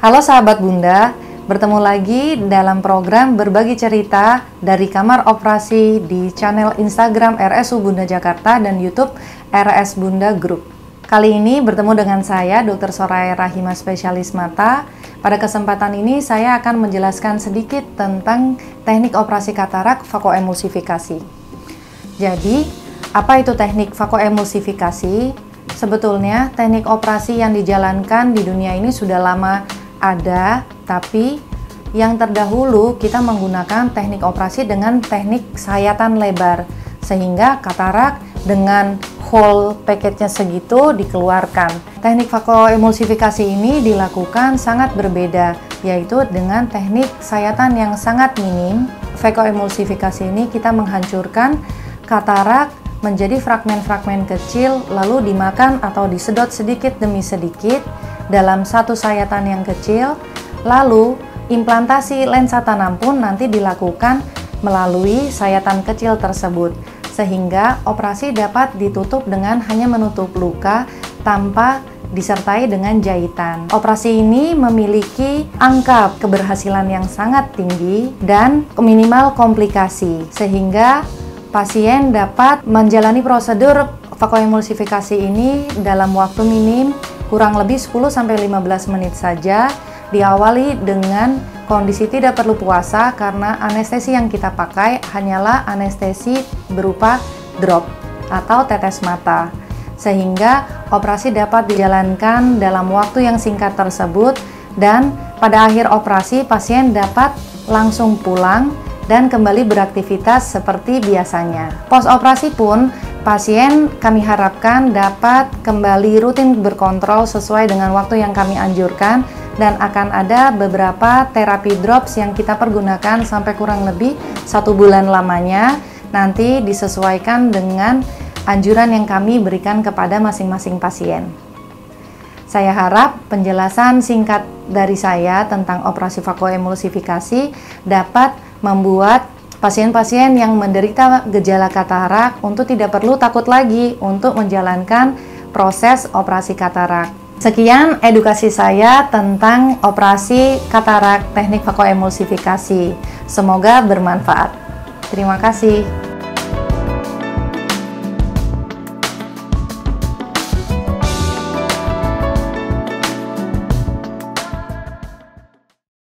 Halo sahabat Bunda, bertemu lagi dalam program Berbagi Cerita dari Kamar Operasi di channel Instagram RSU Bunda Jakarta dan YouTube RS Bunda Group. Kali ini bertemu dengan saya, Dr. Soraya Rahima, spesialis mata. Pada kesempatan ini saya akan menjelaskan sedikit tentang teknik operasi katarak vakoemulsifikasi. Jadi, apa itu teknik vakoemulsifikasi? Sebetulnya teknik operasi yang dijalankan di dunia ini sudah lama ada, tapi yang terdahulu kita menggunakan teknik operasi dengan teknik sayatan lebar, sehingga katarak dengan whole package-nya segitu dikeluarkan. Teknik vakoemulsifikasi ini dilakukan sangat berbeda, yaitu dengan teknik sayatan yang sangat minim. Vakoemulsifikasi ini kita menghancurkan katarak menjadi fragmen-fragmen kecil, lalu dimakan atau disedot sedikit demi sedikit dalam satu sayatan yang kecil, lalu implantasi lensa tanam pun nanti dilakukan melalui sayatan kecil tersebut, sehingga operasi dapat ditutup dengan hanya menutup luka tanpa disertai dengan jahitan. Operasi ini memiliki angka keberhasilan yang sangat tinggi dan minimal komplikasi, sehingga pasien dapat menjalani prosedur vakoemulsifikasi ini dalam waktu minim kurang lebih 10-15 menit saja, diawali dengan kondisi tidak perlu puasa karena anestesi yang kita pakai hanyalah anestesi berupa drop atau tetes mata, sehingga operasi dapat dijalankan dalam waktu yang singkat tersebut, dan pada akhir operasi pasien dapat langsung pulang dan kembali beraktivitas seperti biasanya. Post operasi pun pasien kami harapkan dapat kembali rutin berkontrol sesuai dengan waktu yang kami anjurkan, dan akan ada beberapa terapi drops yang kita pergunakan sampai kurang lebih 1 bulan lamanya, nanti disesuaikan dengan anjuran yang kami berikan kepada masing-masing pasien. Saya harap penjelasan singkat dari saya tentang operasi vakoemulsifikasi dapat membuat pasien-pasien yang menderita gejala katarak untuk tidak perlu takut lagi untuk menjalankan proses operasi katarak. Sekian edukasi saya tentang operasi katarak teknik vakoemulsifikasi. Semoga bermanfaat. Terima kasih.